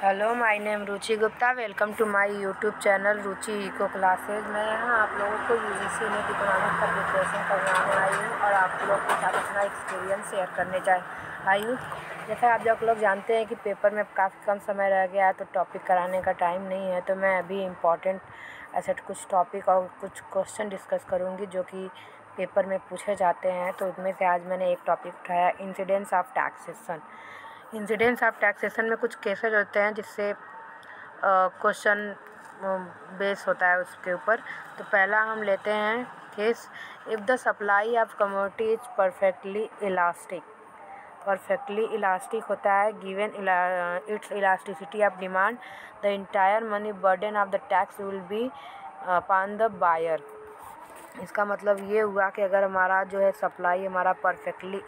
Hello, my name Ruchi Gupta. Welcome to my YouTube channel Ruchi eco classes. मैं यहाँ आप लोगों को यूजीसी नेट इकोनॉमिक्स का प्रिपरेशन करवाने आई हूँ और आप लोग के साथ अपना एक्सपीरियंस शेयर करने आई हूँ। जैसा आप लोग जानते हैं कि पेपर में काफ़ी कम समय रह गया है, तो टॉपिक कराने का टाइम नहीं है, तो मैं अभी इम्पॉर्टेंट ऐसे कुछ टॉपिक और कुछ क्वेश्चन डिस्कस करूँगी जो कि पेपर में पूछे जाते हैं। तो उसमें से आज मैंने एक टॉपिक उठाया, incidence of taxation. Incidence of taxation में कुछ केसेज होते हैं जिससे क्वेश्चन बेस होता है उसके ऊपर। तो पहला हम लेते हैं case, if the supply of commodity is perfectly elastic होता है, given its elasticity of demand, the entire money burden of the tax will be upon the buyer. इसका मतलब ये हुआ कि अगर हमारा जो है सप्लाई हमारा परफेक्टली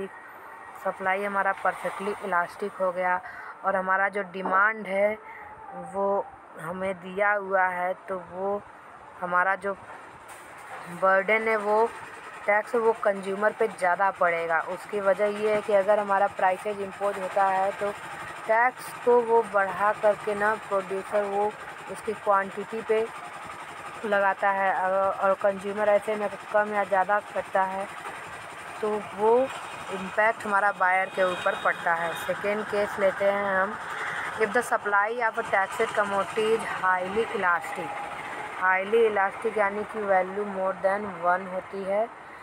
इलास्टिक हो गया और हमारा जो डिमांड है वो हमें दिया हुआ है, तो वो हमारा जो बर्डन है वो टैक्स वो कंज्यूमर पे ज़्यादा पड़ेगा। उसकी वजह ये है कि अगर हमारा प्राइसेज इम्पोज होता है तो टैक्स को वो बढ़ा करके ना प्रोड्यूसर वो उसकी क्वांटिटी पे लगाता है और कंज्यूमर ऐसे में कम या ज़्यादा करता है, तो वो इम्पैक्ट हमारा बायर के ऊपर पड़ता है। सेकेंड केस लेते हैं हम, if the supply of a taxed commodity is highly elastic यानी कि वैल्यू मोर देन वन होती है,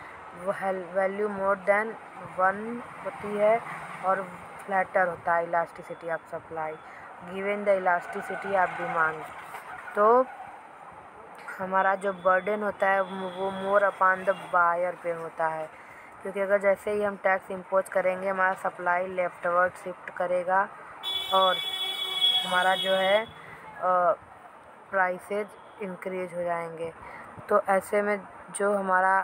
और फ्लैटर होता है elasticity of supply given the elasticity of demand. तो हमारा जो बर्डन होता है वो मोर अपॉन द बायर पे होता है, क्योंकि अगर जैसे ही हम टैक्स इम्पोज करेंगे हमारा सप्लाई लेफ्टवर्ड शिफ्ट करेगा और हमारा जो है प्राइसेज इंक्रीज हो जाएंगे। तो ऐसे में जो हमारा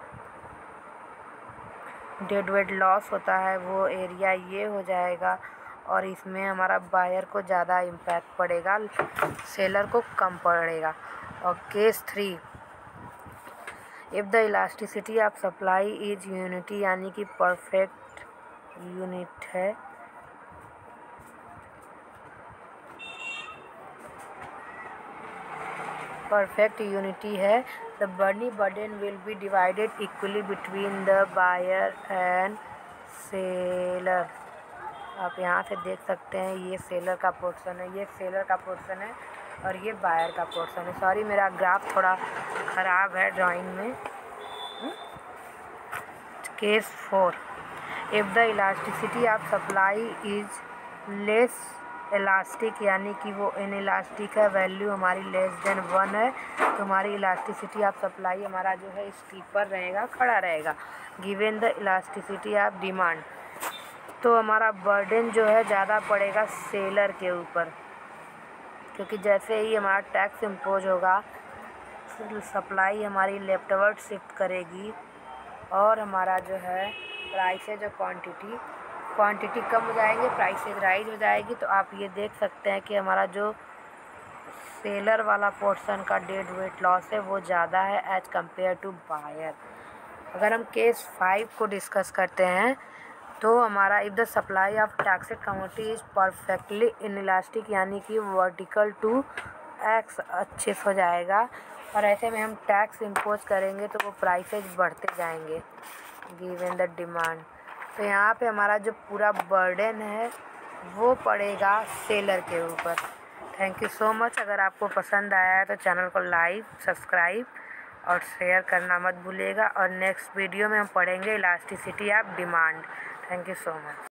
डेड वेट लॉस होता है वो एरिया ये हो जाएगा और इसमें हमारा बायर को ज़्यादा इम्पैक्ट पड़ेगा, सेलर को कम पड़ेगा। और case 3, if the elasticity of supply is unity यानी कि परफेक्ट यूनिटी है, द बर्नी burden will be divided equally between the buyer and seller. आप यहाँ से देख सकते हैं ये सेलर का पोर्शन है, और ये बायर का पोर्शन है। सॉरी, मेरा ग्राफ थोड़ा ख़राब है ड्राइंग में। Case 4, if the elasticity of supply is less elastic यानी कि वो इनइलास्टिक है, वैल्यू हमारी लेस देन 1 है, तो हमारी इलास्टिसिटी ऑफ सप्लाई हमारा जो है स्टीपर रहेगा, खड़ा रहेगा, given the elasticity of demand. तो हमारा बर्डन जो है ज़्यादा पड़ेगा सेलर के ऊपर, क्योंकि जैसे ही हमारा टैक्स इम्पोज होगा सप्लाई हमारी लेफ्टवर्ड शिफ्ट करेगी और हमारा जो है प्राइसेज और क्वांटिटी कम हो जाएंगे, प्राइसेज राइज हो जाएगी। तो आप ये देख सकते हैं कि हमारा जो सेलर वाला पोर्शन का डेड वेट लॉस है वो ज़्यादा है एज कम्पेयर टू बायर। अगर हम केस 5 को डिस्कस करते हैं तो हमारा if the supply of taxed commodity is perfectly inelastic यानी कि वर्टिकल टू एक्स एक्सिस हो जाएगा, और ऐसे में हम टैक्स इम्पोज करेंगे तो वो प्राइसेज बढ़ते जाएंगे गिवन द डिमांड। तो यहाँ पे हमारा जो पूरा बर्डन है वो पड़ेगा सेलर के ऊपर। Thank you so much. अगर आपको पसंद आया है तो चैनल को लाइक, सब्सक्राइब और शेयर करना मत भूलिएगा, और नेक्स्ट वीडियो में हम पढ़ेंगे elasticity of demand. Thank you so much.